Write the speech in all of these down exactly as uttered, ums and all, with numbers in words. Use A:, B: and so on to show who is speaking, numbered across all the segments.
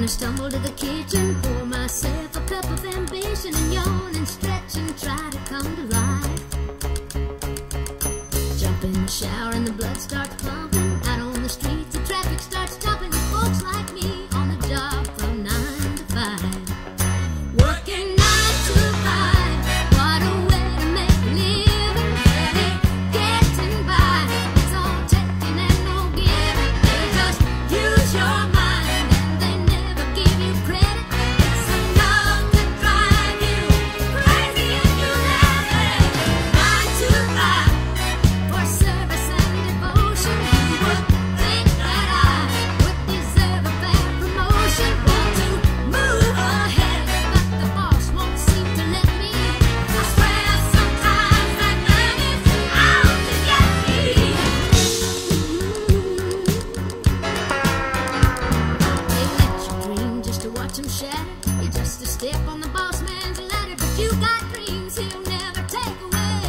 A: Gonna stumble to the kitchen, pour myself a cup of ambition, and yawn and stretch and try to come to life. Jump in the shower and the blood starts pumping. Out on the streets, the traffic starts jumping. Folks like me on the job from nine to five. Working nine to five, what a way to make a living. Barely getting by, it's all taking and no giving. They just use your mind and they never give you credit. It's enough to drive you crazy if you let it. Nine to five, for service and devotion. You would think that I would deserve a fair promotion. Want to move ahead, but the boss won't seem to let me. I swear sometimes that man is out to get me. They let you dream just to watch him shatter. You're just a step on the boss man's ladder, but you got dreams he'll never take away.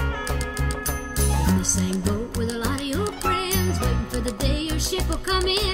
A: In the same boat with a lot of your friends, waiting for the day your ship will come in.